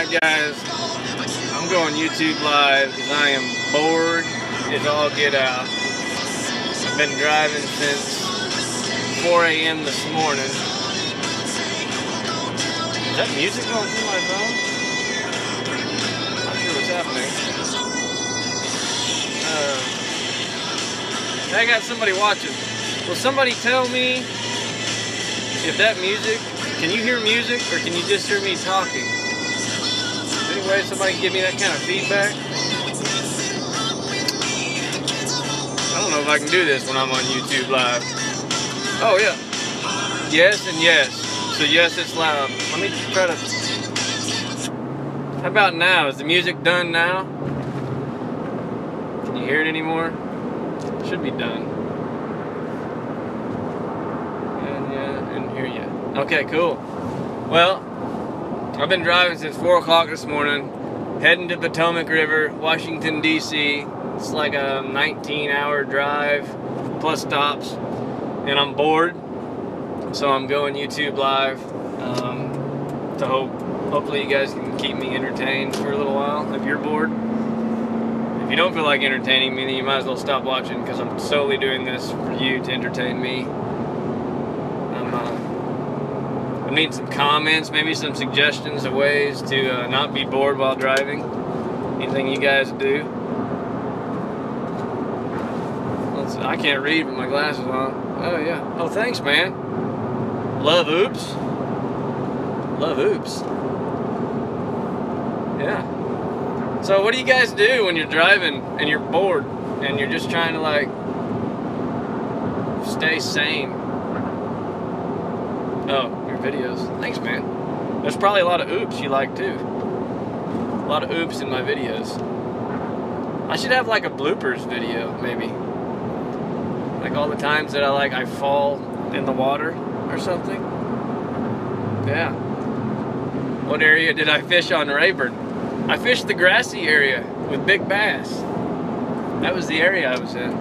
Alright guys, I'm going YouTube live because I am bored as all get out. I've been driving since 4 a.m. this morning. Is that music going through my phone? Not sure what's happening. I got somebody watching. Will somebody tell me if that music, can you hear music or can you just hear me talking? Anyway, somebody can give me that kind of feedback. I don't know if I can do this when I'm on YouTube live. Oh yeah. Yes and yes. So yes, it's loud. Let me try to... How about now? Is the music done now? Can you hear it anymore? It should be done. And yeah, and hear ya. Okay, cool. Well, I've been driving since 4 o'clock this morning, heading to Potomac River, Washington, D.C. It's like a 19-hour drive, plus stops, and I'm bored, so I'm going YouTube live to hopefully you guys can keep me entertained for a little while if you're bored. If you don't feel like entertaining me, then you might as well stop watching because I'm solely doing this for you to entertain me. I need some comments, maybe some suggestions of ways to not be bored while driving. Anything you guys do? I can't read with my glasses on. Oh yeah. Oh, thanks, man. Love oops. Love oops. Yeah. So what do you guys do when you're driving and you're bored and you're just trying to like stay sane? Oh, your videos. Thanks, man. There's probably a lot of oops you like too. A lot of oops in my videos. I should have like a bloopers video, maybe. Like all the times that I fall in the water or something. Yeah. What area did I fish on Rayburn? I fished the grassy area with big bass. That was the area I was in.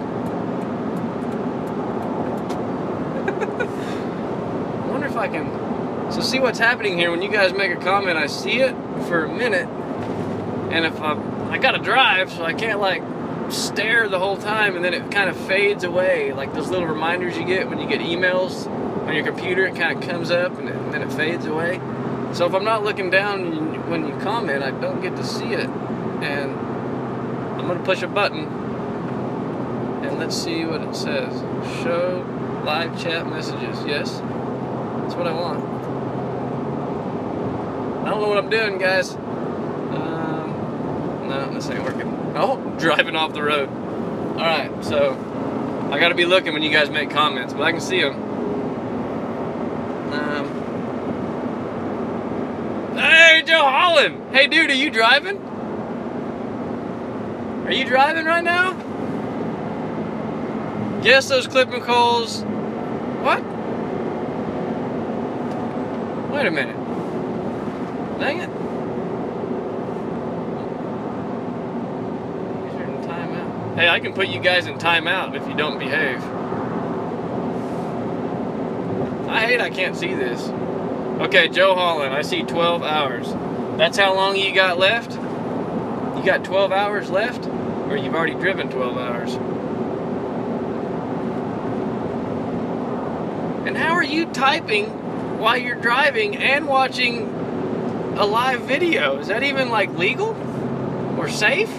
I wonder if I can... So see what's happening here. When you guys make a comment, I see it for a minute. And if I gotta drive, so I can't like stare the whole time, and then it kind of fades away. Like those little reminders you get when you get emails on your computer, it kind of comes up and then it fades away. So if I'm not looking down when you comment, I don't get to see it. And I'm gonna push a button and let's see what it says. Show live chat messages. Yes, that's what I want. I don't know what I'm doing, guys. No, this ain't working. Oh, driving off the road. Alright, so I gotta be looking when you guys make comments, but I can see them. Hey, Joe Holland! Hey, dude, are you driving? Are you driving right now? Guess those clipping calls. What? Wait a minute. Dang it. Hey, I can put you guys in timeout if you don't behave. I hate I can't see this. Okay, Joe Holland, I see 12 hours. That's how long you got left? You got 12 hours left? Or you've already driven 12 hours? And how are you typing while you're driving and watching a live video? Is that even like legal? Or safe?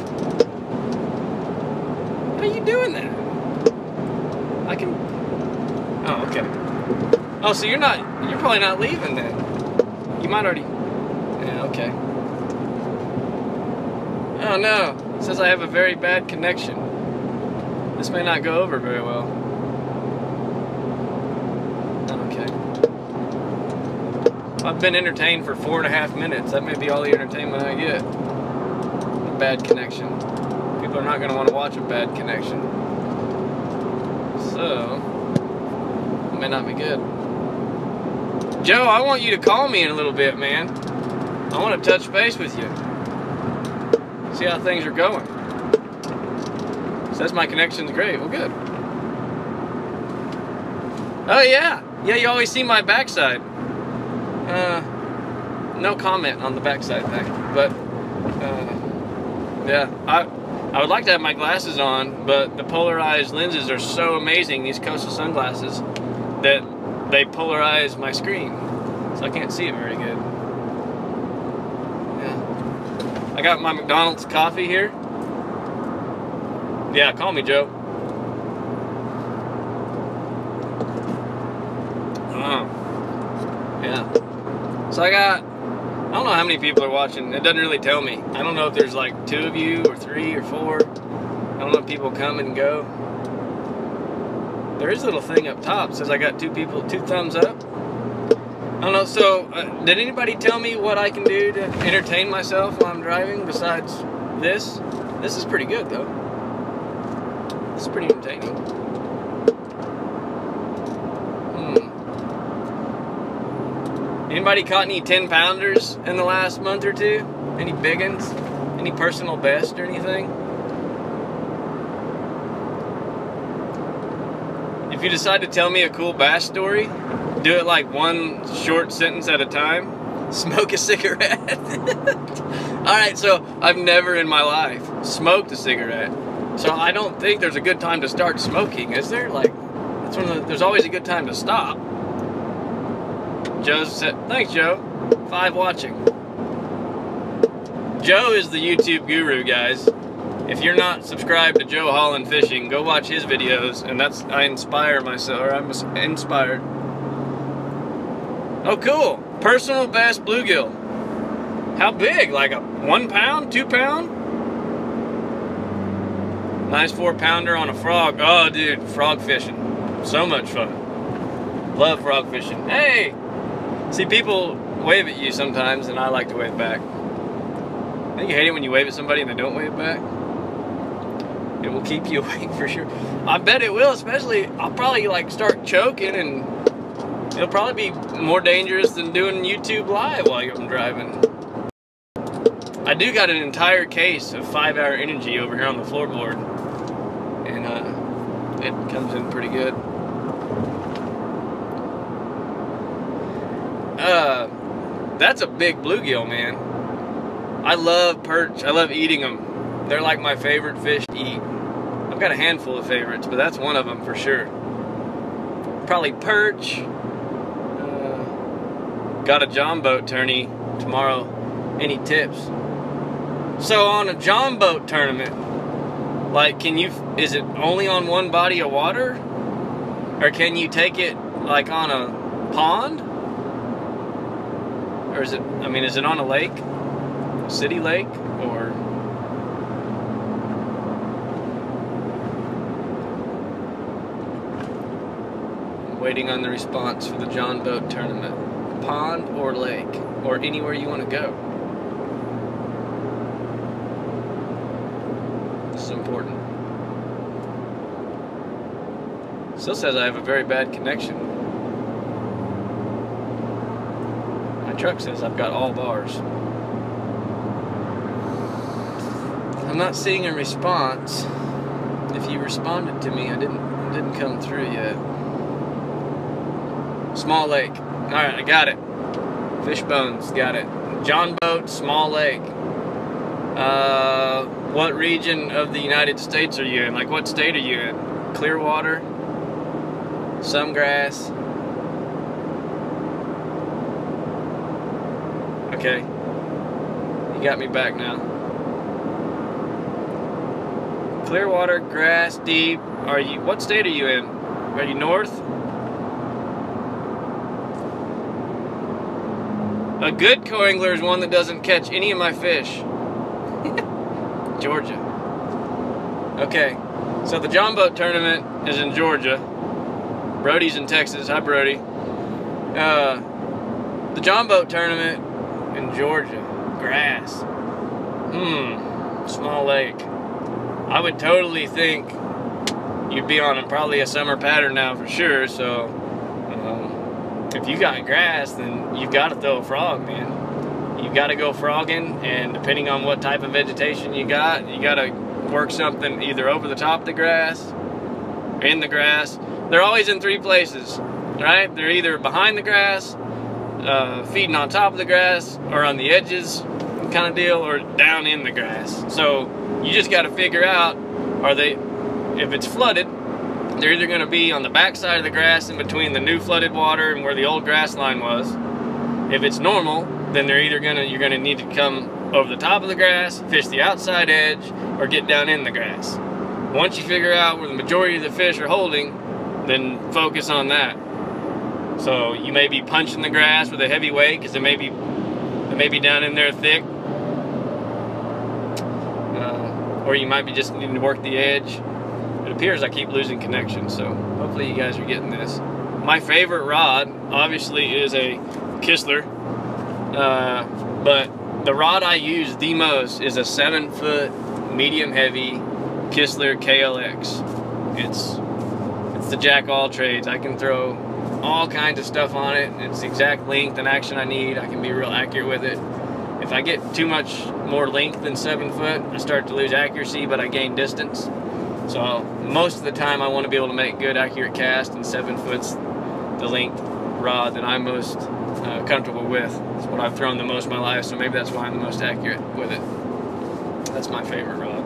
How are you doing that? I can... Oh, okay. Oh, so you're probably not leaving then. You might already... Yeah, okay. Oh no, it says I have a very bad connection. This may not go over very well. Okay. I've been entertained for 4.5 minutes. That may be all the entertainment I get. A bad connection. People are not going to want to watch a bad connection. So, it may not be good. Joe, I want you to call me in a little bit, man. I want to touch base with you. See how things are going. Says my connection's great. Well, good. Oh, yeah. Yeah, you always see my backside. no comment on the backside thing. But yeah, I would like to have my glasses on, but the polarized lenses are so amazing, these Coastal sunglasses, that they polarize my screen, so I can't see it very good. Yeah. I got my McDonald's coffee here. Yeah, call me Joe. Yeah. So I don't know how many people are watching. It doesn't really tell me. I don't know if there's like 2 of you or 3 or 4. I don't know if people come and go. There is a little thing up top that says I got 2 people, 2 thumbs up. I don't know. So did anybody tell me what I can do to entertain myself while I'm driving besides this? This is pretty good though. This is pretty entertaining. Anybody caught any 10-pounders in the last month or 2? Any big ones? Any personal best or anything? If you decide to tell me a cool bass story, do it like one short sentence at a time. Smoke a cigarette. Alright, so I've never in my life smoked a cigarette. So I don't think there's a good time to start smoking, is there? Like, it's there's always a good time to stop. Joe said, thanks Joe, 5 watching. Joe is the YouTube guru, guys. If you're not subscribed to Joe Holland Fishing, go watch his videos, and I inspire myself, or I'm inspired. Oh cool, personal best bluegill. How big, like a 1 pound, 2 pound? Nice 4-pounder on a frog. Oh dude, frog fishing, so much fun. Love frog fishing. Hey! See, people wave at you sometimes, and I like to wave back. I think you hate it when you wave at somebody and they don't wave back. It will keep you awake for sure. I bet it will, especially, I'll probably like start choking, and it'll probably be more dangerous than doing YouTube live while I'm driving. I do got an entire case of 5-hour energy over here on the floorboard, and it comes in pretty good. That's a big bluegill, man. I love perch. I love eating them. They're like my favorite fish to eat. I've got a handful of favorites, but that's one of them for sure. Probably perch. Got a John boat tourney tomorrow. Any tips? So on a John boat tournament, like, is it only on one body of water? Or can you take it like on a pond? Or is it on a lake? A city lake? Or... I'm waiting on the response for the John boat tournament. Pond or lake? Or anywhere you want to go. This is important. Still says I have a very bad connection. My truck says I've got all bars. I'm not seeing a response. If you responded to me, it didn't come through yet. Small lake. Alright, I got it. Fish bones, got it. John boat, small lake. What region of the United States are you in? Like, what state are you in? Clearwater? Some grass? Okay. You got me back now. Clearwater, grass, deep. What state are you in? Are you north? A good co-angler is one that doesn't catch any of my fish. Georgia. Okay. So the John boat tournament is in Georgia. Brody's in Texas. Hi, Brody. The John boat tournament in Georgia. Grass. Small lake. I would totally think you'd be on probably a summer pattern now for sure, so if you got grass, then you've got to throw a frog, man. You've got to go frogging, and depending on what type of vegetation you got to work something either over the top of the grass, in the grass. They're always in 3 places, right? They're either behind the grass, feeding on top of the grass or on the edges kind of deal, or down in the grass. So you just got to figure out, if it's flooded, they're either going to be on the back side of the grass in between the new flooded water and where the old grass line was. If it's normal, then you're going to need to come over the top of the grass, fish the outside edge, or get down in the grass. Once you figure out where the majority of the fish are holding, then focus on that. So you may be punching the grass with a heavy weight because it may be down in there thick, or you might be just needing to work the edge. It appears I keep losing connection, so hopefully you guys are getting this. My favorite rod obviously is a Kistler, but the rod I use the most is a 7-foot medium heavy Kistler KLX. It's the jack of all trades. I can throw all kinds of stuff on it. It's the exact length and action I need. I can be real accurate with it. If I get too much more length than 7 foot, I start to lose accuracy, but I gain distance. So most of the time I want to be able to make good accurate cast, and 7 foot's the length rod that I'm most comfortable with. It's what I've thrown the most in my life, so maybe that's why I'm the most accurate with it. That's my favorite rod.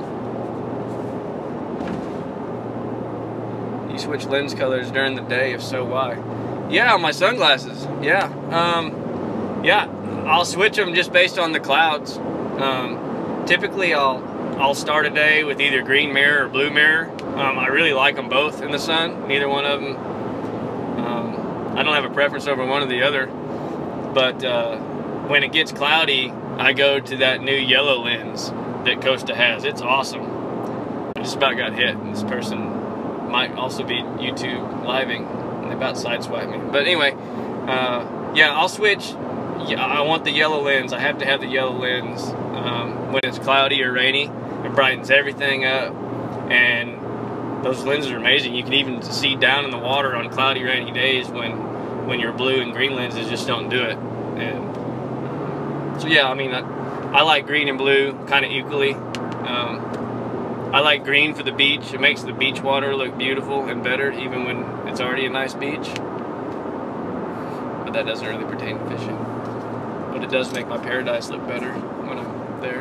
You switch lens colors during the day? If so, why? Yeah, on my sunglasses. Yeah. Yeah, I'll switch them just based on the clouds. Typically, I'll start a day with either green mirror or blue mirror. I really like them both in the sun. Neither one of them. I don't have a preference over one or the other. But when it gets cloudy, I go to that new yellow lens that Costa has. It's awesome. I just about got hit, and this person might also be YouTube living, and they about sideswiped me. But anyway, yeah, I'll switch. Yeah, I want the yellow lens. I have to have the yellow lens when it's cloudy or rainy. It brightens everything up, and those lenses are amazing. You can even see down in the water on cloudy, rainy days when your blue and green lenses just don't do it. And so yeah, I mean, I like green and blue kind of equally. I like green for the beach. It makes the beach water look beautiful and better, even when it's already a nice beach. But that doesn't really pertain to fishing. But it does make my paradise look better when I'm there.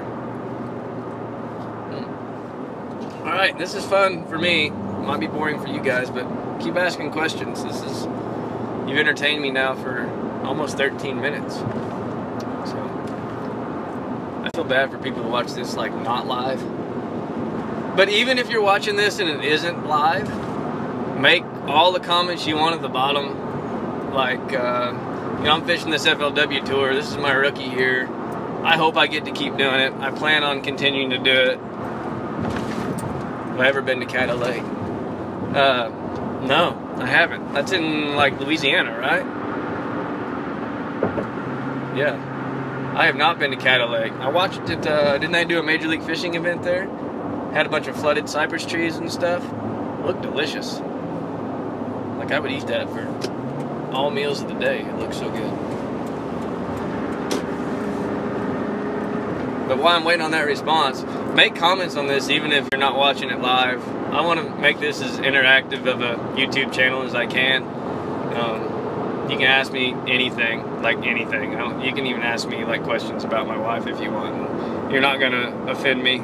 Alright, this is fun for me. Might be boring for you guys, but keep asking questions. You've entertained me now for almost 13 minutes. So I feel bad for people who watch this like not live. But even if you're watching this and it isn't live, make all the comments you want at the bottom. Like, you know, I'm fishing this FLW tour. This is my rookie year. I hope I get to keep doing it. I plan on continuing to do it. Have I ever been to Caddo Lake? No, I haven't. That's in, like, Louisiana, right? Yeah. I have not been to Caddo Lake. I watched it, didn't they do a Major League Fishing event there? Had a bunch of flooded cypress trees and stuff. Looked delicious. Like, I would eat that for all meals of the day. It looks so good. But while I'm waiting on that response, make comments on this even if you're not watching it live. I want to make this as interactive of a YouTube channel as I can. You can ask me anything, like anything. You can even ask me like questions about my wife if you want. You're not going to offend me.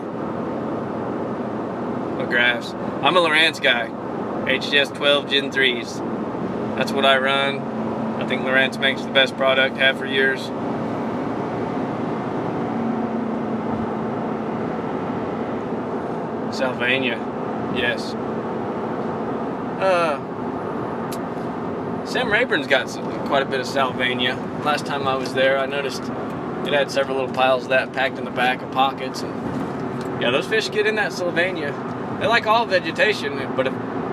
Graphs. I'm a Lowrance guy. HGS 12 Gen 3s. That's what I run. I think Lowrance makes the best product, have for years. Sylvania. Yes. Sam Rayburn's got quite a bit of Sylvania. Last time I was there, I noticed it had several little piles of that packed in the back of pockets. And yeah, those fish get in that Sylvania. They like all vegetation, but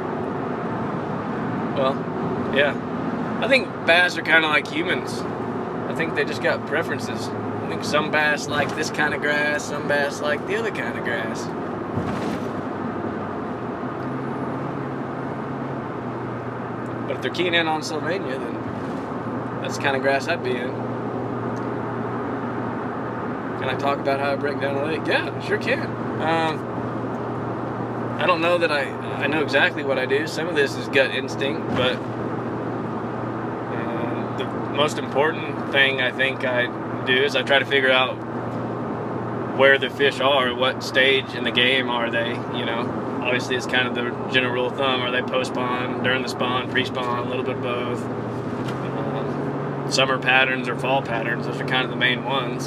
well, yeah. I think bass are kind of like humans. I think they just got preferences. I think some bass like this kind of grass, some bass like the other kind of grass. But if they're keying in on Sylvania, then that's the kind of grass I'd be in. Can I talk about how I break down a lake? Yeah, sure can. I don't know that I know exactly what I do. Some of this is gut instinct, but the most important thing I think I do is I try to figure out where the fish are, what stage in the game are they, you know. Obviously it's kind of the general rule of thumb, are they post-spawn, during the spawn, pre-spawn, a little bit of both. Summer patterns or fall patterns, those are kind of the main ones.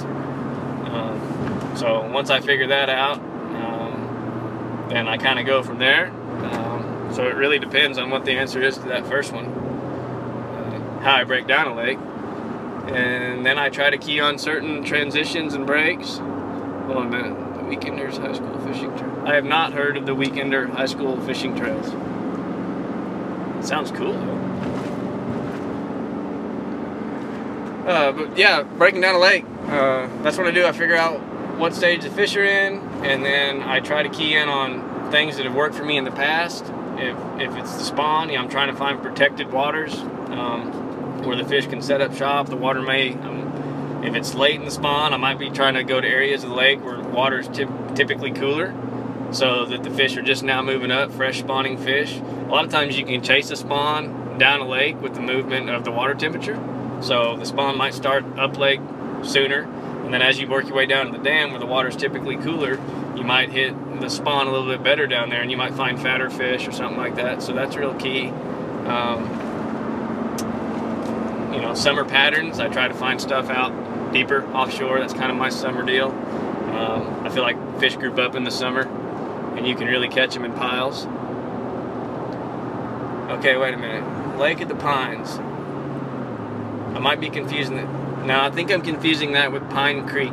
So once I figure that out, then I kind of go from there. So it really depends on what the answer is to that first one, how I break down a lake. And then I try to key on certain transitions and breaks. Hold on a minute. The Weekenders High School Fishing Trail. I have not heard of the Weekender High School Fishing Trails. It sounds cool though. But yeah, breaking down a lake. That's what I do. I figure out what stage the fish are in, and then I try to key in on things that have worked for me in the past. If it's the spawn, you know, I'm trying to find protected waters where the fish can set up shop. The water may, if it's late in the spawn, I might be trying to go to areas of the lake where water is typically cooler, so that the fish are just now moving up, fresh spawning fish. A lot of times you can chase a spawn down a lake with the movement of the water temperature. So the spawn might start up lake sooner, and then as you work your way down to the dam where the water is typically cooler, you might hit the spawn a little bit better down there, and you might find fatter fish or something like that. So that's real key. You know, summer patterns, I try to find stuff out deeper offshore. That's kind of my summer deal. I feel like fish group up in the summer, and you can really catch them in piles. Okay, wait a minute. Lake of the Pines. I might be confusing it. No, I think I'm confusing that with Pine Creek.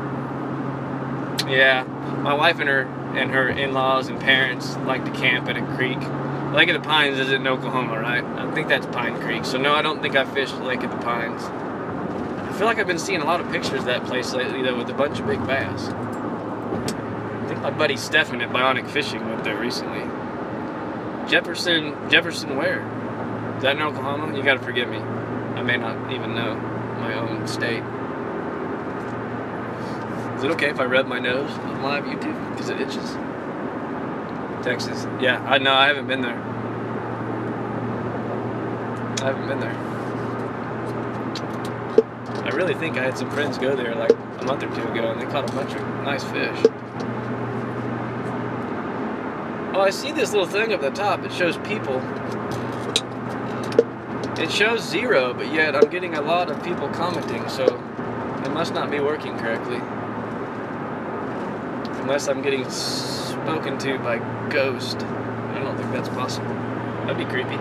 Yeah, my wife and her in-laws and parents like to camp at a creek. Lake of the Pines is in Oklahoma, right? I think that's Pine Creek. So no, I don't think I fished Lake of the Pines. I feel like I've been seeing a lot of pictures of that place lately, though, with a bunch of big bass. I think my buddy Stefan at Bionic Fishing went there recently. Jefferson where? Is that in Oklahoma? You gotta forgive me. I may not even know my own state. Is it okay if I rub my nose on live YouTube? Because it itches. Texas. Yeah, I know, I haven't been there. I really think I had some friends go there like a month or two ago, and they caught a bunch of nice fish. Oh, I see this little thing up the top. It shows people. It shows 0, but yet I'm getting a lot of people commenting, so it must not be working correctly. Unless I'm getting spoken to by ghost. I don't think that's possible. That'd be creepy.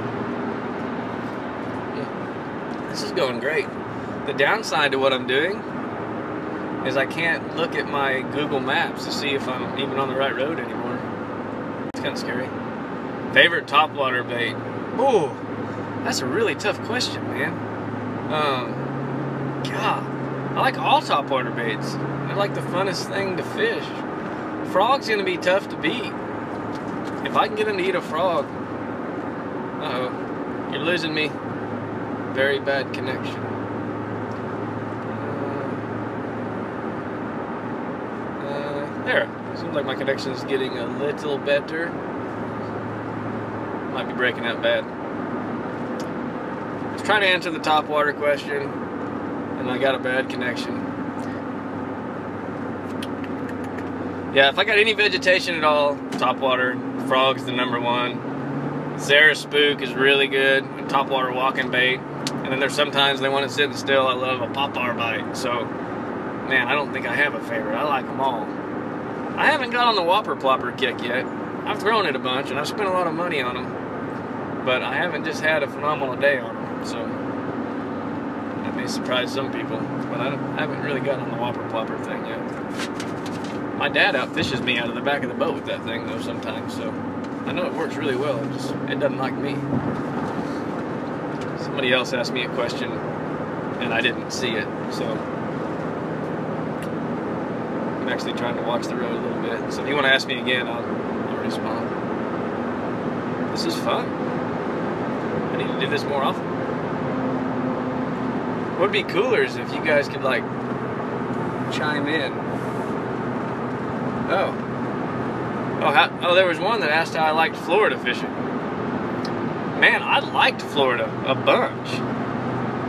Yeah. This is going great. The downside to what I'm doing is I can't look at my Google Maps to see if I'm even on the right road anymore. It's kind of scary. Favorite topwater bait? Ooh, that's a really tough question, man. God, I like all topwater baits. They're like the funnest thing to fish. Frog's gonna be tough to beat. If I can get them to eat a frog. Uh-oh, you're losing me. Very bad connection. There. Seems like my connection is getting a little better. Might be breaking up bad. I was trying to answer the topwater question, and I got a bad connection. Yeah, if I got any vegetation at all, topwater, frog's the #1. Zara Spook is really good, topwater walking bait. And then there's sometimes they want it sitting still. I love a poplar bite. So, man, I don't think I have a favorite. I like them all. I haven't got on the whopper plopper kick yet. I've thrown it a bunch, and I've spent a lot of money on them. But I haven't just had a phenomenal day on them. So, that may surprise some people. But I haven't really got on the whopper plopper thing yet. My dad outfishes me out of the back of the boat with that thing, though, sometimes. So, I know it works really well. It doesn't like me. Somebody else asked me a question, and I didn't see it. So, I'm actually trying to watch the road a little bit. So if you want to ask me again, I'll respond. This is fun. I need to do this more often. What would be cooler is if you guys could, like, chime in. Oh, there was one that asked how I liked Florida fishing. Man, I liked Florida a bunch.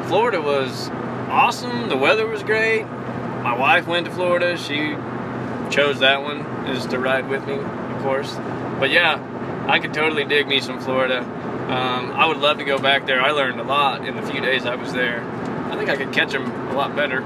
Florida was awesome. The weather was great. My wife went to Florida. She chose that one, is to ride with me, of course. But yeah, I could totally dig me some Florida. I would love to go back there. I learned a lot in the few days I was there. I think I could catch them a lot better.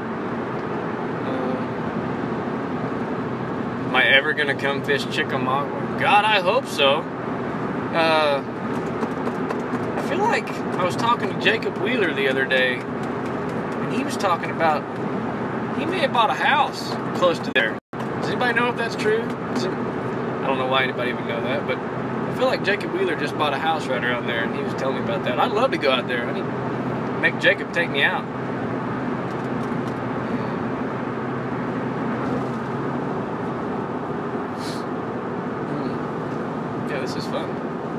Am I ever gonna come fish Chickamauga? God, I hope so. I feel like I was talking to Jacob Wheeler the other day, and he was talking about he may have bought a house close to there. Does anybody know if that's true? I don't know why anybody would know that, but I feel like Jacob Wheeler just bought a house right around there, and he was telling me about that. I'd love to go out there. I need to make Jacob take me out. Yeah, this is fun.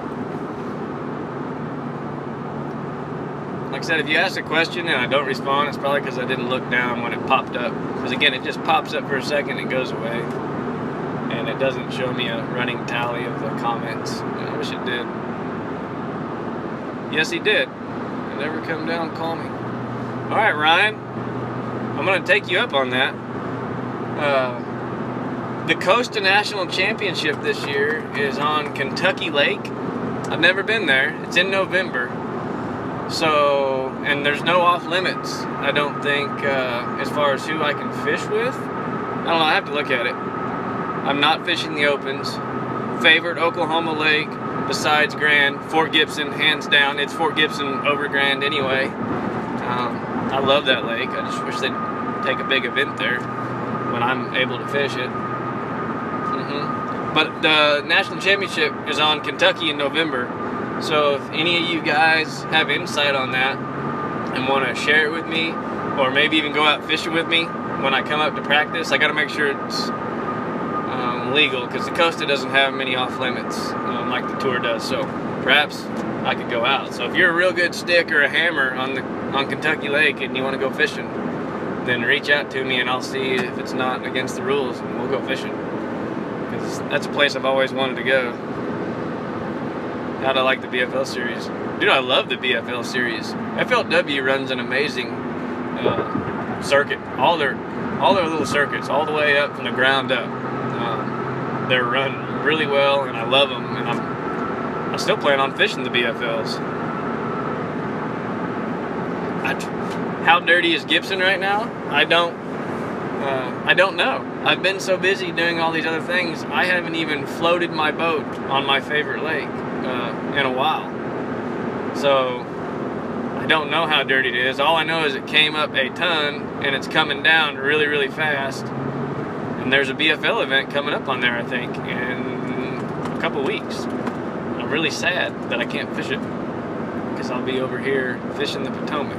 Like I said, if you ask a question and I don't respond, it's probably because I didn't look down when it popped up. Because again, it just pops up for a second and goes away. And it doesn't show me a running tally of the comments. I wish it did. Yes, he did. He never come down and call me. Alright, Ryan. I'm going to take you up on that. The Costa National Championship this year is on Kentucky Lake. I've never been there. It's in November. So, and there's no off limits, I don't think, as far as who I can fish with. I don't know, I have to look at it. I'm not fishing the opens. Favorite Oklahoma lake besides Grand, Fort Gibson, hands down. It's Fort Gibson over Grand anyway. I love that lake. I just wish they'd take a big event there when I'm able to fish it. But the National Championship is on Kentucky in November. So if any of you guys have insight on that and want to share it with me, or maybe even go out fishing with me when I come up to practice, I got to make sure it's legal, because the Costa doesn't have many off limits like the Tour does. So perhaps I could go out. So if you're a real good stick or a hammer on Kentucky Lake and you want to go fishing, then reach out to me and I'll see if it's not against the rules and we'll go fishing. Because that's a place I've always wanted to go. How'd I like the BFL series? Dude, I love the BFL series. FLW runs an amazing circuit. All their little circuits, all the way up from the ground up. They're run really well, and I love them. And I still plan on fishing the BFLs. How dirty is Gibson right now? I don't know. I've been so busy doing all these other things, I haven't even floated my boat on my favorite lake in a while. So I don't know how dirty it is. All I know is it came up a ton and it's coming down really, really fast. And there's a BFL event coming up on there, I think, in a couple weeks. I'm really sad that I can't fish it, because I'll be over here fishing the Potomac.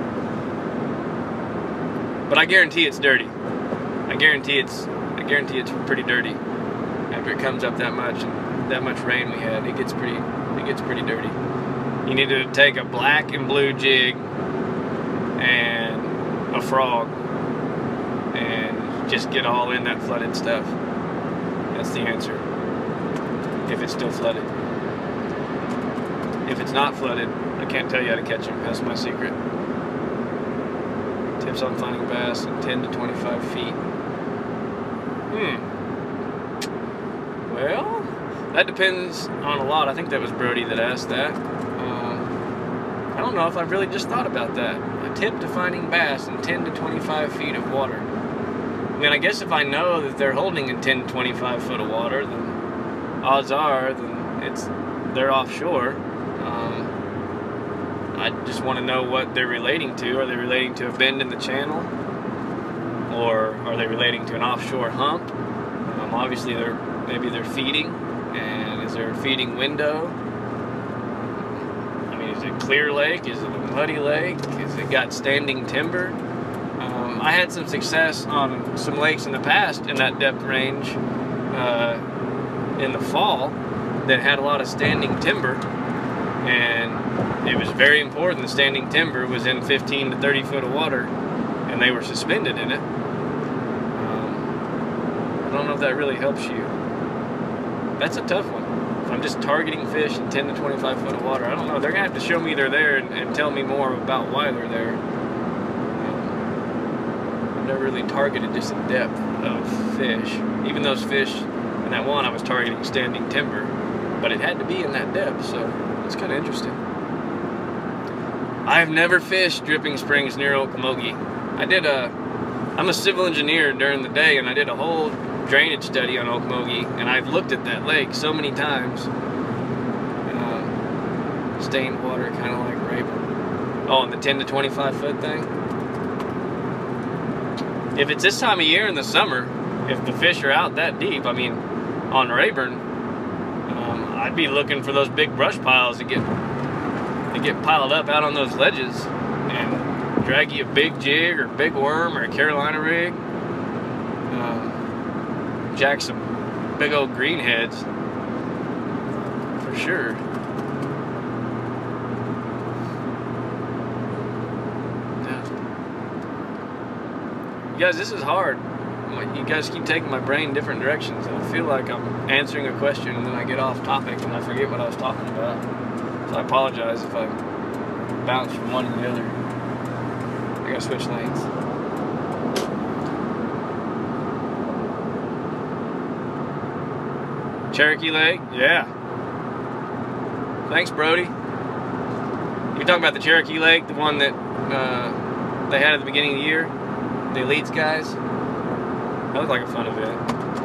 But I guarantee it's dirty. I guarantee it's pretty dirty. After it comes up that much and that much rain we had, it gets pretty dirty. You need to take a black and blue jig and a frog and just get all in that flooded stuff. That's the answer. If it's still flooded. If it's not flooded, I can't tell you how to catch them. That's my secret. Tips on finding bass in 10 to 25 feet. Well, that depends on a lot. I think that was Brody that asked that. I don't know if I've really just thought about that. A tip to finding bass in 10 to 25 feet of water. I mean, I guess if I know that they're holding in 10 to 25 foot of water, then odds are they're offshore. I just want to know what they're relating to. Are they relating to a bend in the channel? Or are they relating to an offshore hump? Obviously, maybe they're feeding. And is there a feeding window? I mean, is it a clear lake? Is it a muddy lake? Is it got standing timber? I had some success on some lakes in the past in that depth range in the fall that had a lot of standing timber, and it was very important the standing timber was in 15 to 30 foot of water and they were suspended in it. I don't know if that really helps you. That's a tough one. I'm just targeting fish in 10 to 25 foot of water. I don't know. They're going to have to show me they're there and tell me more about why they're there. I've never really targeted just the depth of fish. Even those fish in that one, I was targeting standing timber. But it had to be in that depth, so it's kind of interesting. I've never fished Dripping Springs near Okmulgee. I'm a civil engineer during the day, and I did a whole drainage study on Okmulgee, and I've looked at that lake so many times. Stained water, kind of like Rayburn. Oh, and the 10 to 25 foot thing. If it's this time of year in the summer, if the fish are out that deep, I mean, on Rayburn, I'd be looking for those big brush piles to get piled up out on those ledges and drag you a big jig or big worm or a Carolina rig. Jack some big old greenheads for sure. Yeah. You guys, this is hard. You guys keep taking my brain different directions, and I feel like I'm answering a question and then I get off topic and I forget what I was talking about. So I apologize if I bounce from one to the other. I gotta switch lanes. Cherokee Lake? Yeah. Thanks, Brody. You're talking about the Cherokee Lake, the one that they had at the beginning of the year? The elites guys? That looked like a fun event.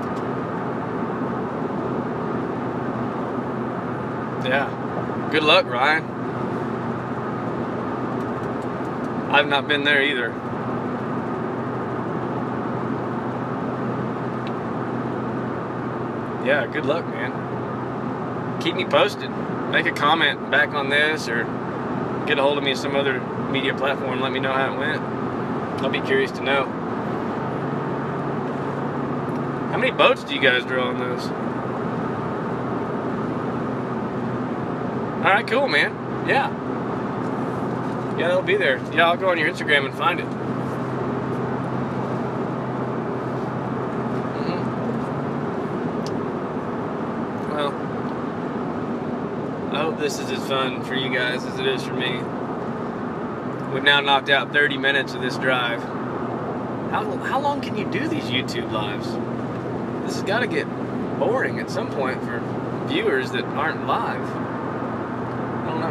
Yeah. Good luck, Ryan. I've not been there either. Yeah, good luck, man. Keep me posted. Make a comment back on this, or get a hold of me on some other media platform. Let me know how it went. I'll be curious to know. How many boats do you guys draw on those? Alright, cool, man. Yeah. Yeah, they'll be there. Yeah, I'll go on your Instagram and find it. Well, I hope this is as fun for you guys as it is for me. We've now knocked out 30 minutes of this drive. How long can you do these YouTube lives? This has got to get boring at some point for viewers that aren't live. I don't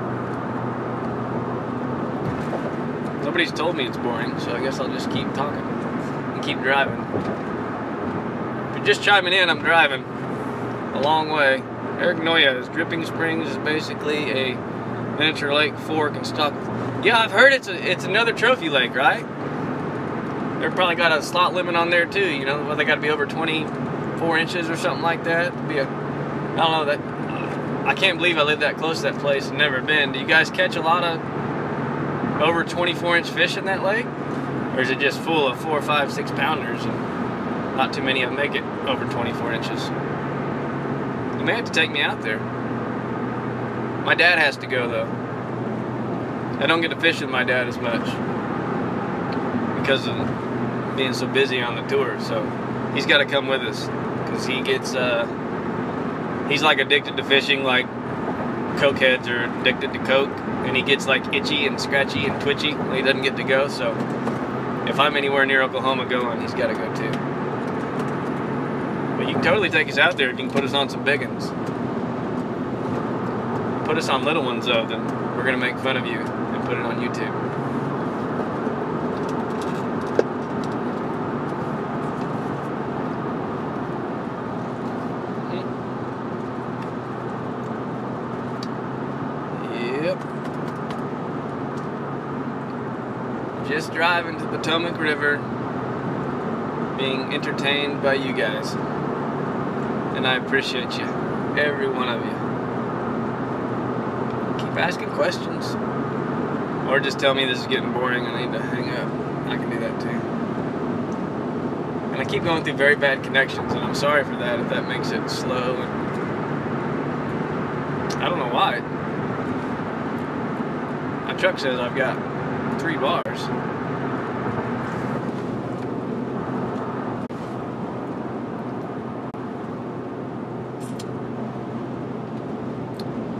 know. Nobody's told me it's boring, so I guess I'll just keep talking and keep driving. If you're just chiming in, I'm driving a long way. Eric Noyes, Dripping Springs is basically a miniature lake fork and stock. Yeah, I've heard it's another trophy lake, right? They've probably got a slot limit on there too, you know, where they got to be over 24 inches or something like that. I don't know, that I can't believe I live that close to that place and never been. Do you guys catch a lot of over 24-inch fish in that lake? Or is it just full of 4, 5, 6 pounders and not too many of them make it over 24 inches? You may have to take me out there. My dad has to go though. I don't get to fish with my dad as much because of being so busy on the tour, so he's got to come with us because he gets he's like addicted to fishing like cokeheads are addicted to coke, and he gets like itchy and scratchy and twitchy when he doesn't get to go. So if I'm anywhere near Oklahoma going, he's got to go too. But you can totally take us out there if you can put us on some big ones. Put us on little ones though, then we're gonna make fun of you and put it on YouTube. Just driving to the Potomac River, being entertained by you guys. And I appreciate you, every one of you. Keep asking questions. Or just tell me this is getting boring and I need to hang up. I can do that too. And I keep going through very bad connections, and I'm sorry for that if that makes it slow. And I don't know why. My truck says I've got 3 bars.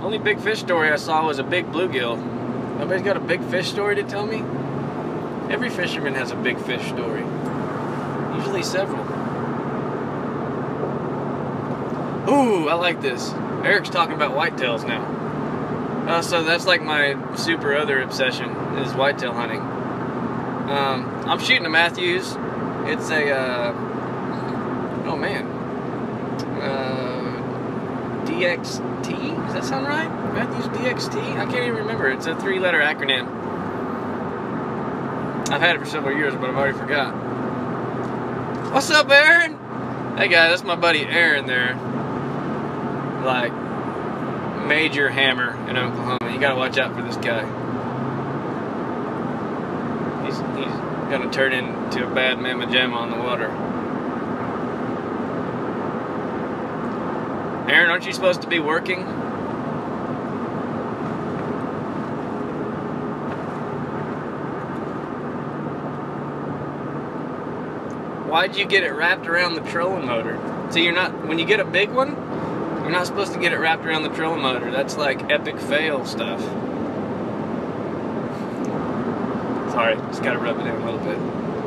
Only big fish story I saw was a big bluegill. Nobody's got a big fish story to tell me? Every fisherman has a big fish story. Usually several. Ooh, I like this. Eric's talking about whitetails now. So that's like my super other obsession is whitetail hunting. I'm shooting a Matthews. It's a, oh man, DXT? Does that sound right? Matthews DXT? I can't even remember. It's a 3-letter acronym. I've had it for several years, but I've already forgot. What's up, Aaron? Hey guys, that's my buddy Aaron there. Like, major hammer in Oklahoma. You gotta watch out for this guy. He's gonna turn into a bad mamma jamma on the water. Aaron, aren't you supposed to be working? Why'd you get it wrapped around the trolling motor? See, you're not, when you get a big one, you're not supposed to get it wrapped around the trolling motor. That's like epic fail stuff. Sorry, just gotta rub it in a little bit.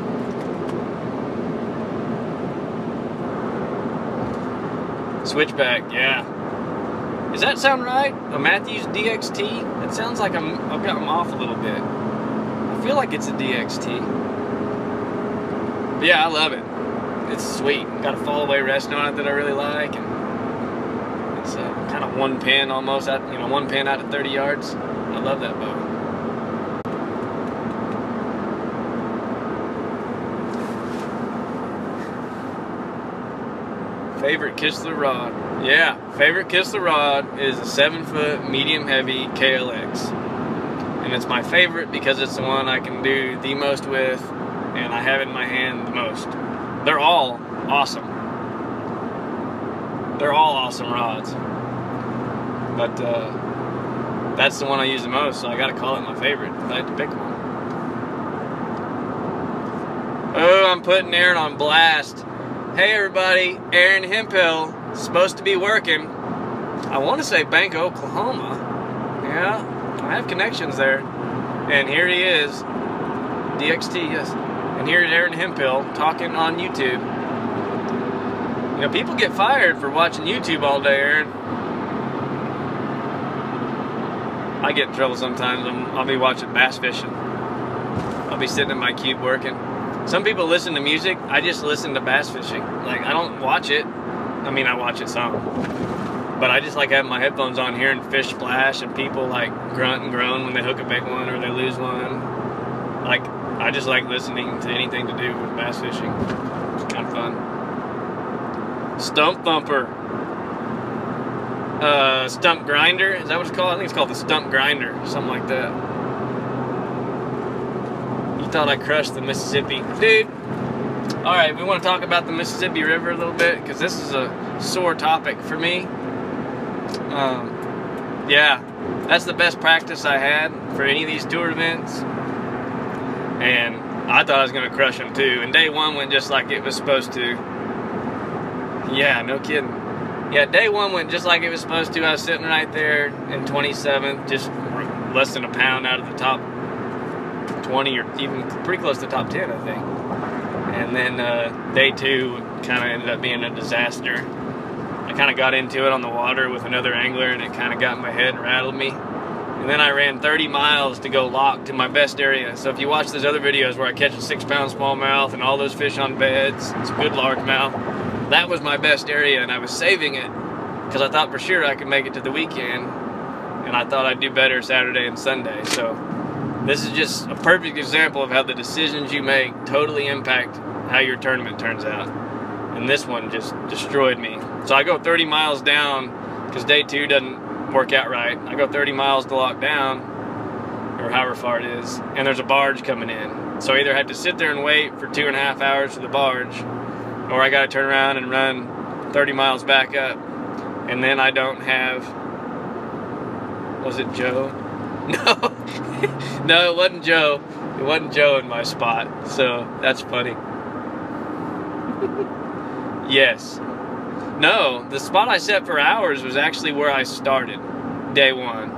Switchback, yeah. Does that sound right? A Matthews DXT? It sounds like I've got them off a little bit. I feel like it's a DXT. But yeah, I love it. It's sweet. Got a fall away rest on it that I really like, and it's kind of one pin almost out, you know, one pin out at 30 yards. I love that bow. Favorite Kistler rod. Yeah, favorite Kistler rod is a 7-foot medium heavy KLX. And it's my favorite because it's the one I can do the most with, and I have it in my hand the most. They're all awesome. They're all awesome rods. But that's the one I use the most, so I gotta call it my favorite if I had to pick one. Oh, I'm putting Aaron on blast. Hey everybody, Aaron Hemphill, supposed to be working. I want to say Bank, Oklahoma. Yeah, I have connections there. And here he is, DXT, yes. And here's Aaron Hemphill talking on YouTube. You know, people get fired for watching YouTube all day, Aaron. I get in trouble sometimes. I'll be watching bass fishing. I'll be sitting in my cube working. Some people listen to music. I just listen to bass fishing. Like, I don't watch it. I mean, I watch it some. But I just like having my headphones on, hearing fish splash and people like grunt and groan when they hook a big one or they lose one. Like, I just like listening to anything to do with bass fishing. It's kind of fun. Stump thumper. Stump grinder. Is that what it's called? I think it's called the stump grinder. Something like that. Thought I crushed the Mississippi. Dude, alright, we want to talk about the Mississippi River a little bit because this is a sore topic for me. Yeah, that's the best practice I had for any of these tour events, and I thought I was going to crush them too, and day one went just like it was supposed to. Yeah, no kidding. Yeah, day one went just like it was supposed to. I was sitting right there in 27th, just less than a pound out of the top 20 or even pretty close to the top 10, I think. And then day two kind of ended up being a disaster. I kind of got into it on the water with another angler, and it kind of got in my head and rattled me. And then I ran 30 miles to go lock to my best area. So if you watch those other videos where I catch a 6-pound smallmouth and all those fish on beds, it's a good largemouth, that was my best area, and I was saving it because I thought for sure I could make it to the weekend, and I thought I'd do better Saturday and Sunday. So this is just a perfect example of how the decisions you make totally impact how your tournament turns out. And this one just destroyed me. So I go 30 miles down because day two doesn't work out right. I go 30 miles to lock down, or however far it is, and there's a barge coming in. So I either have to sit there and wait for 2.5 hours for the barge, or I got to turn around and run 30 miles back up. And then I don't have, was it Joe? No, no, it wasn't Joe. It wasn't Joe in my spot, so that's funny. Yes. No, the spot I set for hours was actually where I started. day one.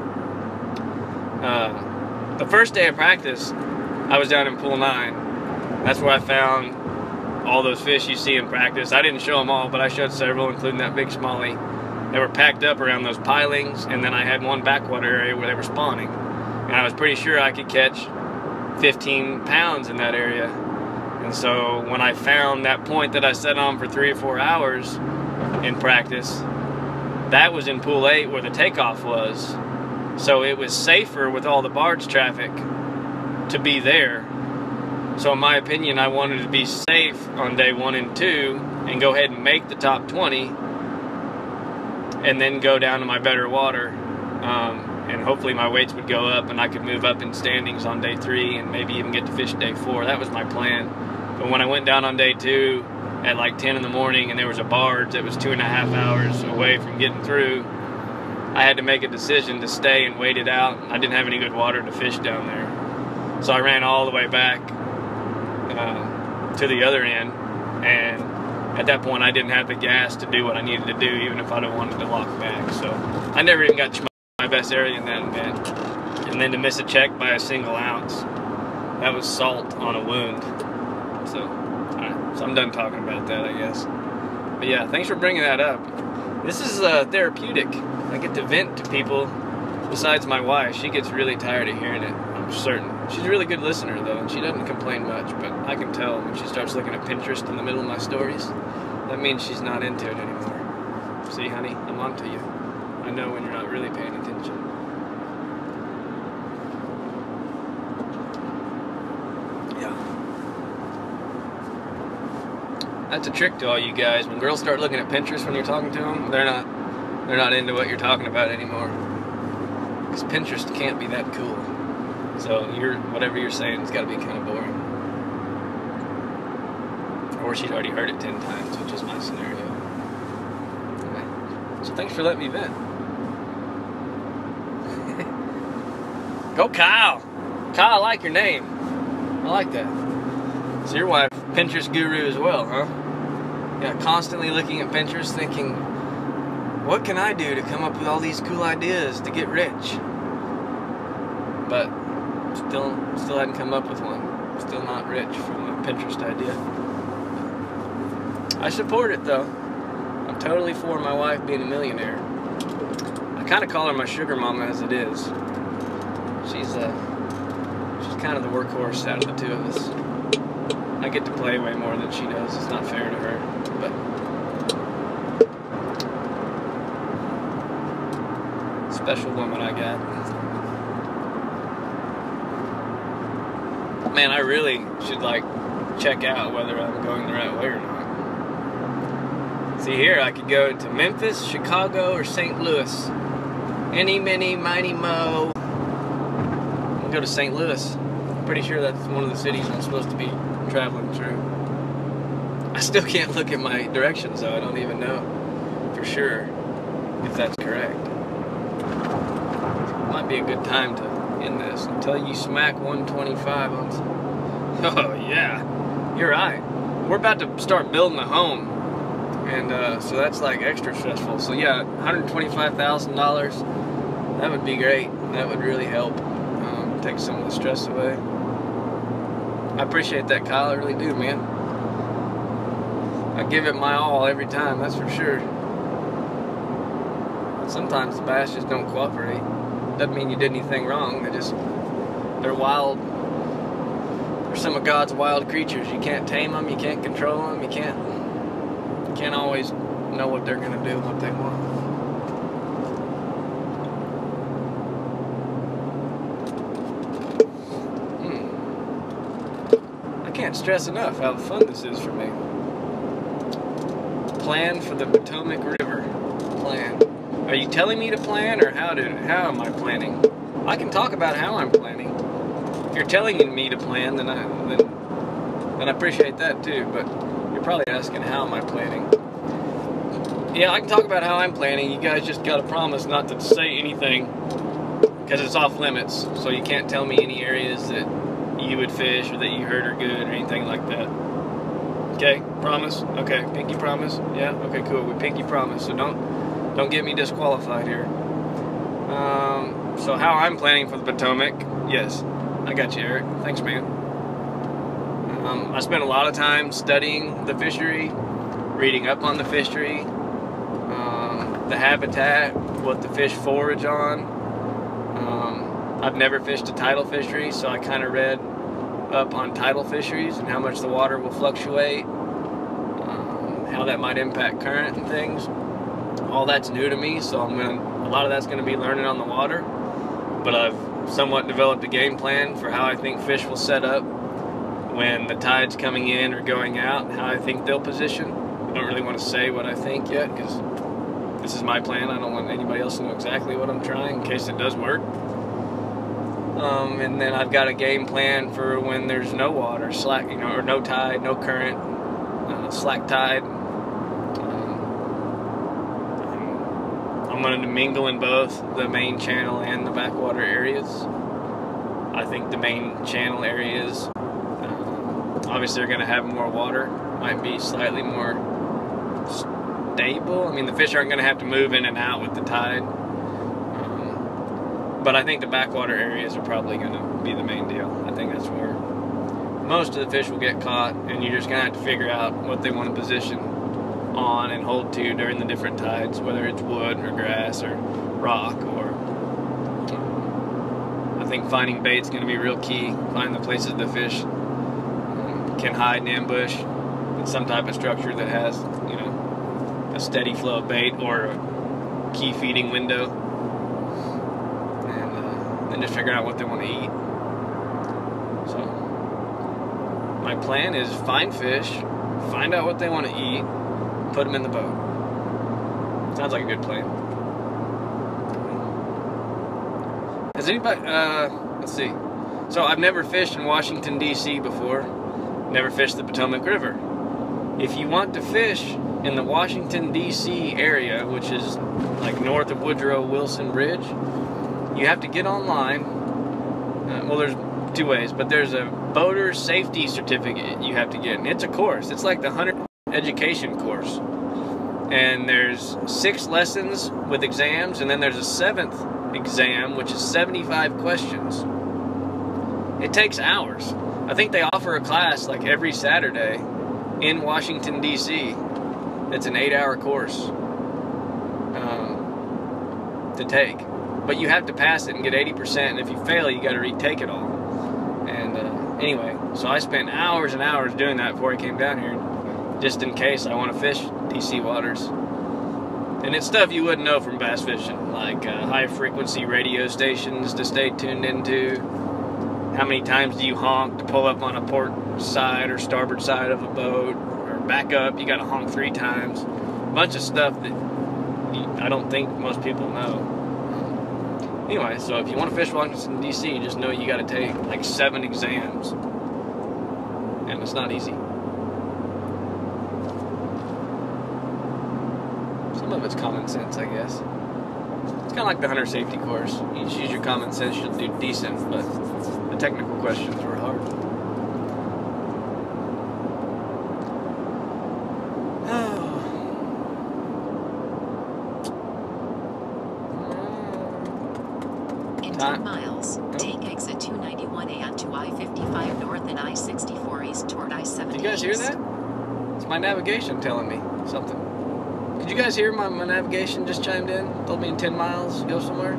The first day of practice, I was down in Pool 9. That's where I found all those fish you see in practice. I didn't show them all, but I showed several, including that big smallie. They were packed up around those pilings, and then I had one backwater area where they were spawning. And I was pretty sure I could catch 15 pounds in that area. And so when I found that point that I set on for 3 or 4 hours in practice, that was in Pool 8 where the takeoff was. So it was safer with all the barge traffic to be there. So in my opinion, I wanted to be safe on day 1 and 2 and go ahead and make the top 20 and then go down to my better water. And hopefully my weights would go up and I could move up in standings on day 3 and maybe even get to fish day 4. That was my plan. But when I went down on day 2 at like 10 in the morning and there was a barge that was 2.5 hours away from getting through, I had to make a decision to stay and wait it out. I didn't have any good water to fish down there. So I ran all the way back to the other end, and at that point I didn't have the gas to do what I needed to do, even if I'd have wanted to lock back. So I never even got to my best area in that event. And then to miss a check by a single ounce, that was salt on a wound. So, alright, so I'm done talking about that, I guess. But yeah, thanks for bringing that up. This is therapeutic. I get to vent to people besides my wife. She gets really tired of hearing it, I'm certain. She's a really good listener, though, and she doesn't complain much, but I can tell when she starts looking at Pinterest in the middle of my stories. That means she's not into it anymore. See, honey, I'm onto you. I know when you're not really paying attention. Yeah. That's a trick to all you guys. When girls start looking at Pinterest when you're talking to them, they're not into what you're talking about anymore. Because Pinterest can't be that cool. So whatever you're saying has got to be kind of boring. Or she's already heard it 10 times, which is my scenario. Okay. So thanks for letting me vent. Go Kyle! Kyle, I like your name. I like that. So your wife, Pinterest guru as well, huh? Yeah, constantly looking at Pinterest thinking, what can I do to come up with all these cool ideas to get rich? But still hadn't come up with one. Still not rich from a Pinterest idea. I support it though. I'm totally for my wife being a millionaire. I kind of call her my sugar mama as it is. She's kind of the workhorse out of the two of us. I get to play way more than she does. It's not fair to her, but special woman I got. Man, I really should check out whether I'm going the right way or not. See here, I could go to Memphis, Chicago, or St. Louis. Any, mini, miny, mo. I'll go to St. Louis. I'm pretty sure that's one of the cities I'm supposed to be traveling through. I still can't look at my directions though. I don't even know for sure if that's correct. It might be a good time to end this until you smack 125 on some. Oh yeah, you're right. We're about to start building a home, and so that's like extra stressful. So yeah, $125,000. That would be great. That would really help take some of the stress away. I appreciate that, Kyle. I really do, man. I give it my all every time, that's for sure. But sometimes the bass just don't cooperate. Doesn't mean you did anything wrong. They're wild. They're some of God's wild creatures. You can't tame them. You can't control them. You can't always know what they're gonna do, what they want. Can't stress enough how fun this is for me. Plan for the Potomac River. Plan. Are you telling me to plan, or how am I planning? I can talk about how I'm planning. If you're telling me to plan, then I appreciate that too. But you're probably asking how am I planning. Yeah, I can talk about how I'm planning. You guys just gotta promise not to say anything because it's off limits. So you can't tell me any areas that you would fish or that you heard are good or anything like that. Okay, promise? Okay, pinky promise? Yeah, okay, cool. We pinky promise, so don't get me disqualified here. So how I'm planning for the Potomac, yes, I got you, Eric. Thanks, man. I spent a lot of time studying the fishery, reading up on the fishery, the habitat, what the fish forage on. I've never fished a tidal fishery, so I kind of read up on tidal fisheries and how much the water will fluctuate, how that might impact current and things. All that's new to me, so a lot of that's gonna be learning on the water. But I've somewhat developed a game plan for how I think fish will set up when the tide's coming in or going out, how I think they'll position. I don't really want to say what I think yet, because this is my plan. I don't want anybody else to know exactly what I'm trying in case it does work. And then I've got a game plan for when there's no water, slack, or no tide, no current, slack tide. I'm going to mingle in both the main channel and the backwater areas. I think the main channel areas obviously are going to have more water, might be slightly more stable. I mean, the fish aren't going to have to move in and out with the tide. But I think the backwater areas are probably going to be the main deal. I think that's where most of the fish will get caught, and you're just going to have to figure out what they want to position on and hold to during the different tides, whether it's wood or grass or rock. Or I think finding bait's going to be real key. Find the places the fish can hide and ambush in some type of structure that has, a steady flow of bait or a key feeding window, and then just figure out what they want to eat. So my plan is find fish, find out what they want to eat, put them in the boat. Sounds like a good plan. Has anybody, let's see. So I've never fished in Washington, D.C. before. Never fished the Potomac River. If you want to fish in the Washington, D.C. area, which is like north of Woodrow Wilson Bridge, you have to get online. Well, there's two ways, but there's a boater safety certificate you have to get, and it's a course. It's like the 100 education course, and there's 6 lessons with exams, and then there's a 7th exam, which is 75 questions. It takes hours. I think they offer a class like every Saturday in Washington, D.C. It's an 8-hour course to take, but you have to pass it and get 80%, and if you fail, you got to retake it all. And anyway, so I spent hours and hours doing that before I came down here, just in case I want to fish DC waters. And it's stuff you wouldn't know from bass fishing, like high frequency radio stations to stay tuned into. How many times do you honk to pull up on a port side or starboard side of a boat, or back up, you got to honk 3 times. A bunch of stuff that I don't think most people know. Anyway, so if you want to fish Washington, D.C., just know you got to take like 7 exams, and it's not easy. Some of it's common sense, I guess. It's kind of like the hunter safety course. You just use your common sense, you'll do decent, but the technical questions were hard. In 10 miles, take exit 291A onto I-55 north and I-64 east toward I-70 Did you guys hear that? It's my navigation telling me something. Did you guys hear my navigation just chimed in? Told me in 10 miles, go somewhere.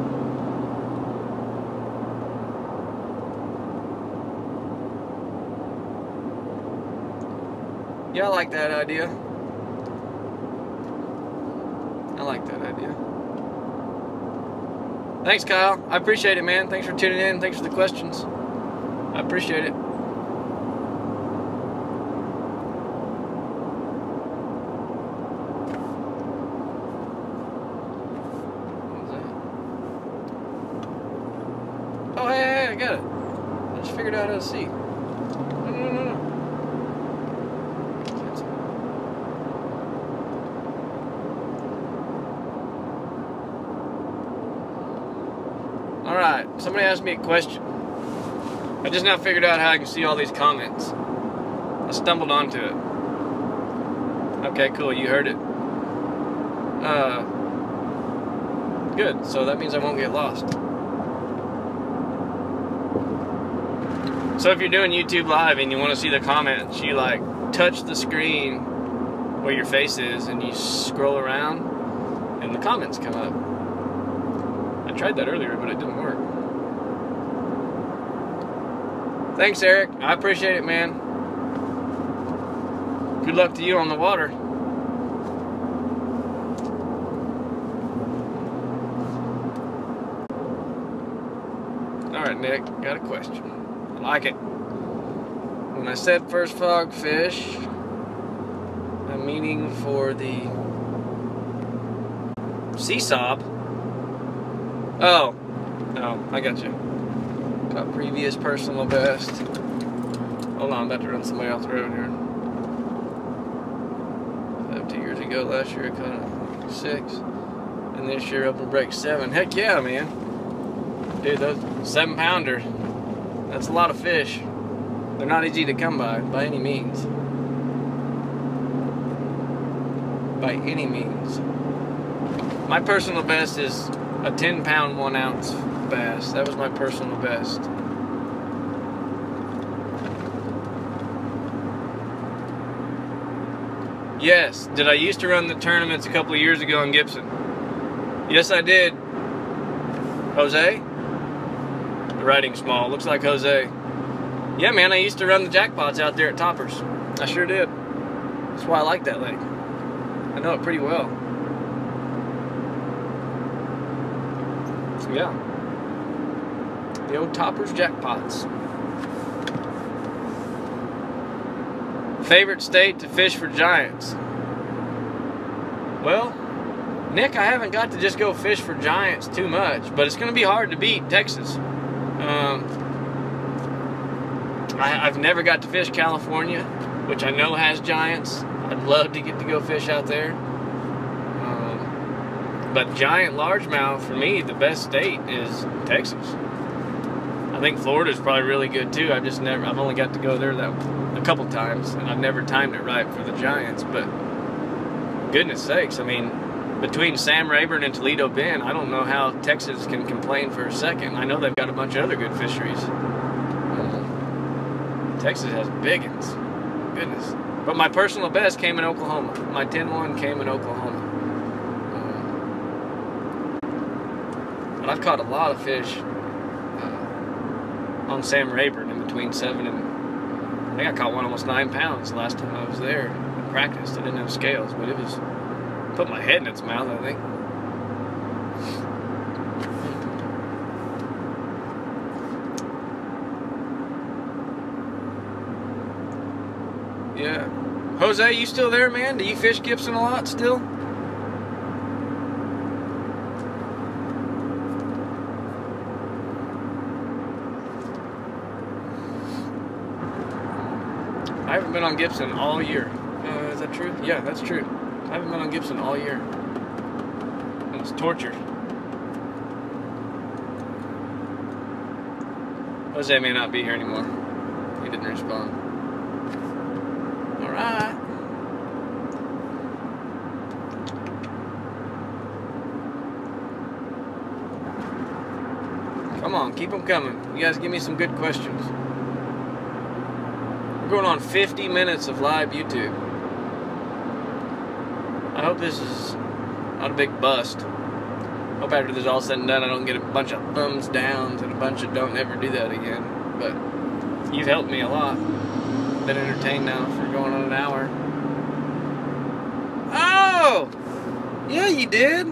Yeah, I like that idea. I like that idea. Thanks, Kyle. I appreciate it, man. Thanks for tuning in. Thanks for the questions. I appreciate it. Oh, hey, I got it. I just figured out how to see. No. Alright, somebody asked me a question. I just now figured out how I can see all these comments. I stumbled onto it. Okay, cool, you heard it. Good, so that means I won't get lost. So if you're doing YouTube Live and you want to see the comments, you like touch the screen where your face is and you scroll around and the comments come up. I tried that earlier, but it didn't work. Thanks, Eric. I appreciate it, man. Good luck to you on the water. Alright, Nick, got a question. I like it. When I said first frog fish, I'm meaning for the seesaw. Oh, I got you. Got previous personal best. Hold on, I'm about to run somebody off the road here. 2 years ago, last year I caught 6, and this year up to break 7. Heck yeah, man. Dude, those 7-pounder, that's a lot of fish. They're not easy to come by any means. By any means. My personal best is a 10-pound, 1-ounce bass. That was my personal best. Yes, did I used to run the tournaments a couple of years ago in Gibson? Yes, I did. Jose? The writing small. Looks like Jose. Yeah, man, I used to run the jackpots out there at Toppers. I sure did. That's why I like that lake. I know it pretty well. So, yeah. The old Toppers jackpots. Favorite state to fish for giants? Well, Nick, I haven't got to just go fish for giants too much, but it's going to be hard to beat Texas. I've never got to fish California, which I know has giants. I'd love to get to go fish out there. But giant largemouth, for me, the best state is Texas. I think Florida's probably really good too. I've only got to go there a couple times, and I've never timed it right for the giants. But goodness sakes, I mean, between Sam Rayburn and Toledo Bend, I don't know how Texas can complain for a second. I know they've got a bunch of other good fisheries. Texas has big ones. Goodness. But my personal best came in Oklahoma. My 10-1 came in Oklahoma. But I've caught a lot of fish on Sam Rayburn in between 7 and... I think I caught one almost 9 pounds the last time I was there and practiced. I didn't have scales, but it was... Put my head in its mouth, I think. Yeah. Jose, you still there, man? Do you fish Gibson a lot still? I haven't been on Gibson all year. Is that true? Yeah, that's true. I haven't been on Gibson all year. And it's torture. Jose may not be here anymore. He didn't respond. Alright. Come on, keep them coming. You guys give me some good questions. We're going on 50 minutes of live YouTube. I hope this is not a big bust. Hope after this is all said and done, I don't get a bunch of thumbs downs and a bunch of don't ever do that again. But you've helped me a lot. Been entertained now for going on an hour. Oh! Yeah, you did.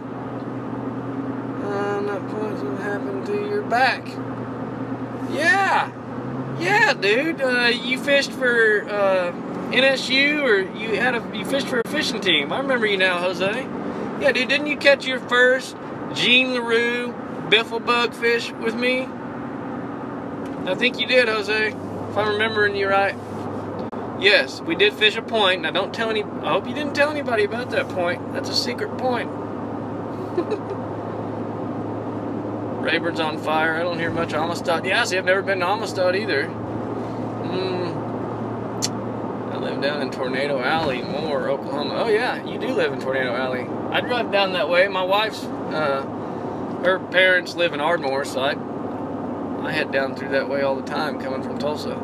That point, what happened to your back? Yeah! Yeah, dude. You fished for NSU, or you fished for a fishing team. I remember you now, Jose. Yeah, dude. Didn't you catch your first Jean LaRue biffle bug fish with me? I think you did, Jose. If I'm remembering you right. Yes, we did fish a point. Now, don't tell any. I hope you didn't tell anybody about that point. That's a secret point. Rayburn's on fire. I don't hear much Amistad. Yeah, see, I've never been to Amistad either. I live down in Tornado Alley, Moore, Oklahoma. Oh yeah, you do live in Tornado Alley. I drive down that way. My wife's her parents live in Ardmore, so I head down through that way all the time coming from Tulsa.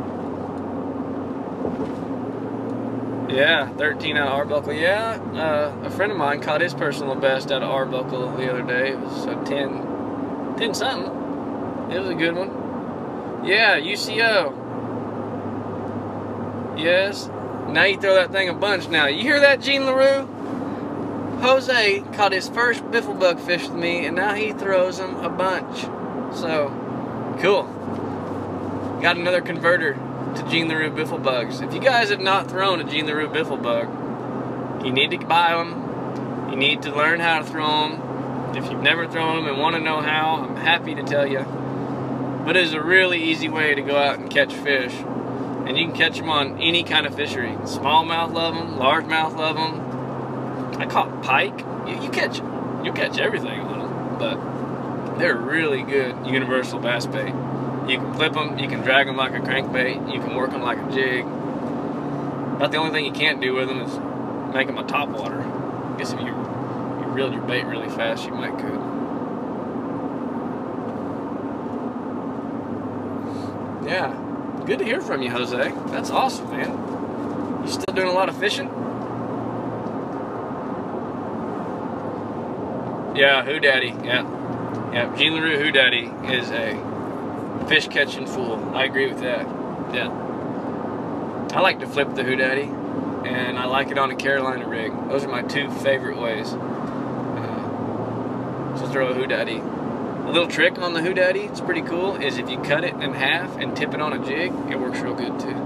Yeah, 13 out of Arbuckle. Yeah, a friend of mine caught his personal best out of Arbuckle the other day. It was a 10 something. It was a good one. Yeah, UCO. Yes. Now you throw that thing a bunch now. You hear that, Gene LaRue? Jose caught his first biffle bug fish with me, and now he throws them a bunch. So, cool. Got another converter to Gene LaRue biffle bugs. If you guys have not thrown a Gene LaRue biffle bug, you need to buy them. You need to learn how to throw them. If you've never thrown them and want to know how, I'm happy to tell you. But it is a really easy way to go out and catch fish. And you can catch them on any kind of fishery. Smallmouth love them, largemouth love them. I caught pike. You'll catch everything on them. But they're really good universal bass bait. You can flip them, you can drag them like a crankbait, you can work them like a jig. About the only thing you can't do with them is make them a topwater. I guess if you reeled your bait really fast, you might could. Yeah, good to hear from you, Jose. That's awesome, man. You still doing a lot of fishing? Yeah, Who Daddy, yeah. Yeah, Gene LaRue Who Daddy is a fish catching fool. I agree with that. Yeah. I like to flip the Who Daddy, and I like it on a Carolina rig. Those are my two favorite ways to throw a Who Daddy. A little trick on the Who Daddy, it's pretty cool, is if you cut it in half and tip it on a jig, it works real good too.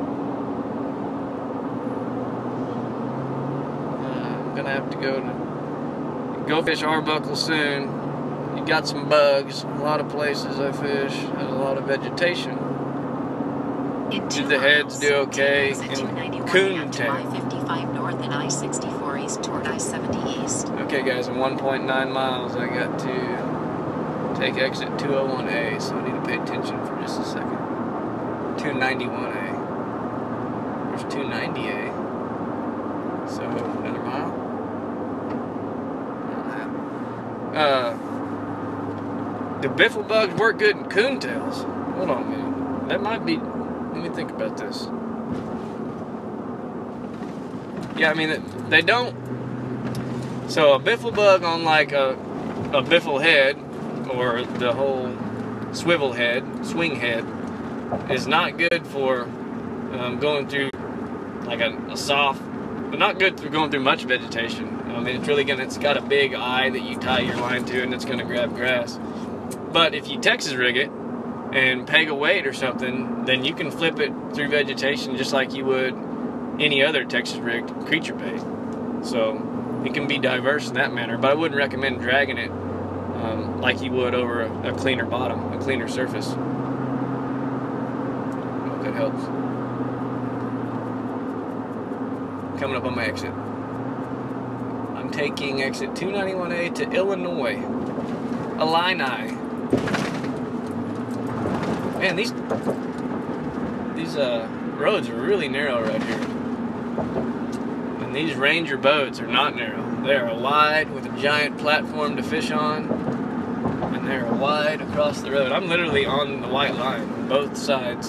I'm gonna have to go fish Arbuckle soon. You got some bugs. A lot of places I fish has a lot of vegetation. Do the heads do okay in Coontail? I-55 north and I-64 east toward I-70 east. Okay, guys, in 1.9 miles, I got to take exit 201A, so I need to pay attention for just a second. 291A. There's 290A. So another mile. Do biffle bugs work good in coontails? Hold on a minute. That might be. Let me think about this. Yeah, I mean, they don't. So a biffle bug on like a biffle head, or the whole swivel head, swing head, is not good for going through like a soft, but not good for going through much vegetation. I mean, it's got a big eye that you tie your line to, and it's gonna grab grass. But if you Texas rig it and peg a weight or something, then you can flip it through vegetation just like you would any other Texas rigged creature bait. So it can be diverse in that manner, but I wouldn't recommend dragging it like you would over a cleaner bottom, a cleaner surface. I hope that helps. Coming up on my exit. I'm taking exit 291A to Illinois. Illini. Man, these roads are really narrow right here. And these Ranger boats are not narrow. They are wide with a giant platform to fish on. And they are wide across the road. I'm literally on the white line on both sides.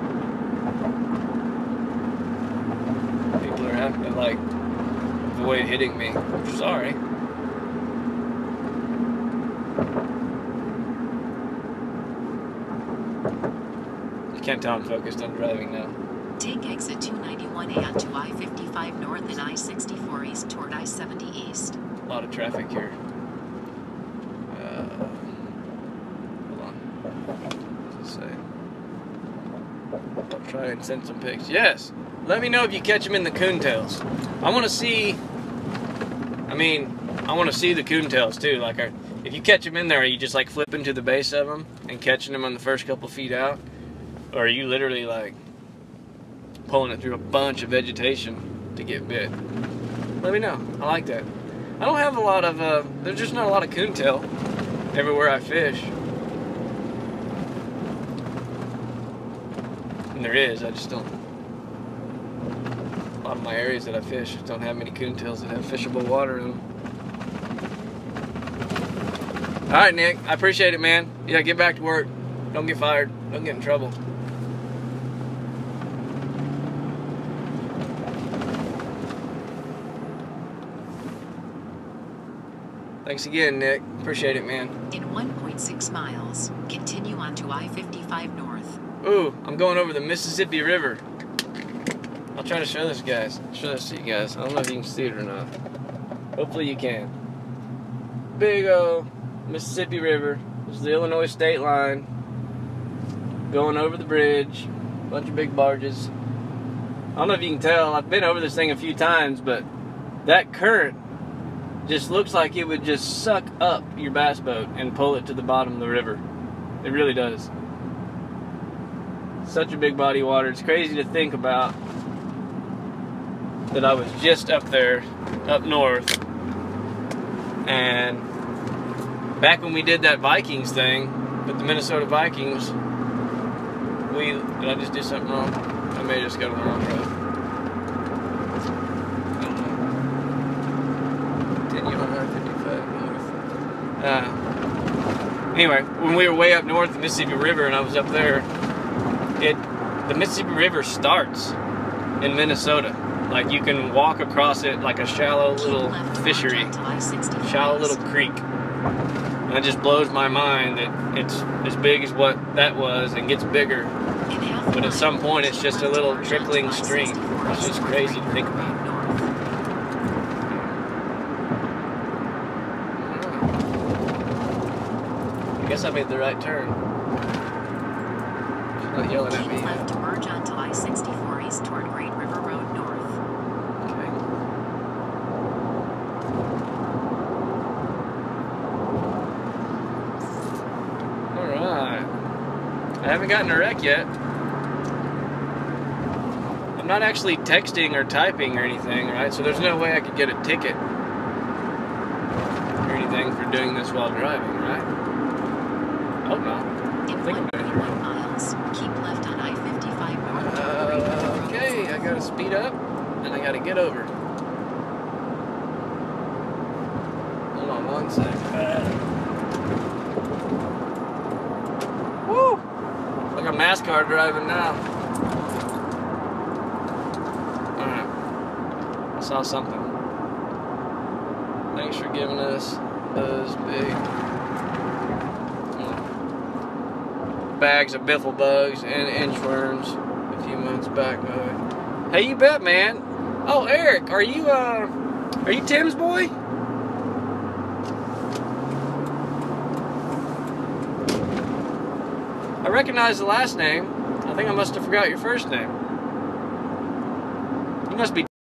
People are having to like avoid hitting me. I'm sorry. Can't tell I'm focused on driving now. Take exit 291A onto I-55 north and I-64 east toward I-70 east. A lot of traffic here. Hold on. What does it say? I'll try and send some pics. Yes! Let me know if you catch them in the coontails. I want to see... I want to see the coontails too. Like, if you catch them in there, are you just like flipping to the base of them and catching them on the first couple feet out? Or are you literally like pulling it through a bunch of vegetation to get bit? Let me know. I like that. I don't have a lot of, there's just not a lot of coontail everywhere I fish. And there is, I just don't. A lot of my areas that I fish don't have many coontails that have fishable water in them. All right, Nick. I appreciate it, man. Yeah, get back to work. Don't get fired. Don't get in trouble. Thanks again, Nick. Appreciate it, man. In 1.6 miles, continue on to I-55 North. Ooh, I'm going over the Mississippi River. I'll try to show this, guys. Show this to you guys. I don't know if you can see it or not. Hopefully you can. Big old Mississippi River. This is the Illinois state line. Going over the bridge. Bunch of big barges. I don't know if you can tell. I've been over this thing a few times, but that current just looks like it would just suck up your bass boat and pull it to the bottom of the river. It really does. Such a big body of water. It's crazy to think about that I was just up there, up north, and back when we did that Vikings thing with the Minnesota Vikings, did I just do something wrong? I may have just got on the wrong road. I don't know. Continue on I-55 north. Anyway, when we were way up north, the Mississippi River, and I was up there, the Mississippi River starts in Minnesota. Like, you can walk across it like a shallow little fishery, shallow little creek. And it just blows my mind that it's as big as what that was and gets bigger. But at some point, it's just a little trickling stream. It's just crazy to think about. I guess I made the right turn. She's not yelling at me. Keep left to merge onto I-64 east toward Great River Road North. Okay. Alright. I haven't gotten a wreck yet. I'm not actually texting or typing or anything, right? So there's no way I could get a ticket or anything for doing this while driving, right? Hope not. In 1.1 miles, keep left on I-55 North. Okay, I gotta speed up and I gotta get over. Hold on one sec. Woo! Like a NASCAR driving now. Alright. I saw something. Thanks for giving us those big bags of biffle bugs and inchworms a few months back. Hey, you bet, man. Oh, Eric, are you Tim's boy? I recognize the last name. I think I must have forgot your first name. You must be